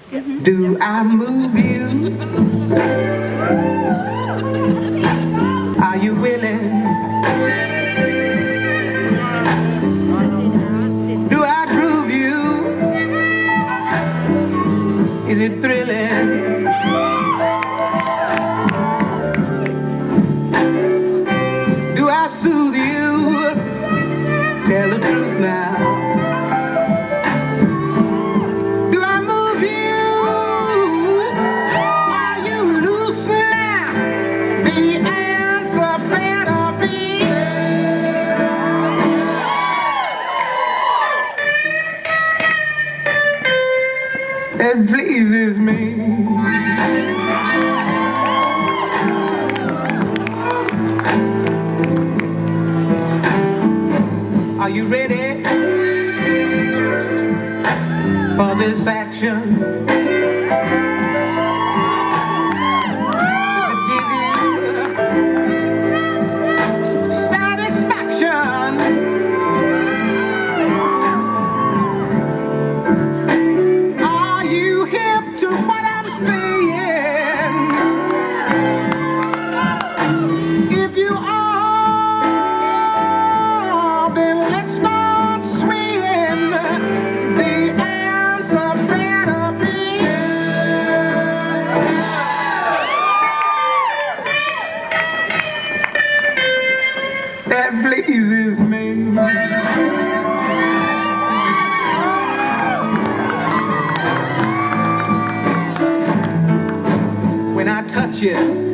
Do I move you? Are you willing? Do I groove you? Is it thrilling? Do I soothe you? Tell the truth now. That pleases me. Are you ready for this action? Does it give you satisfaction? That pleases me. When I touch you,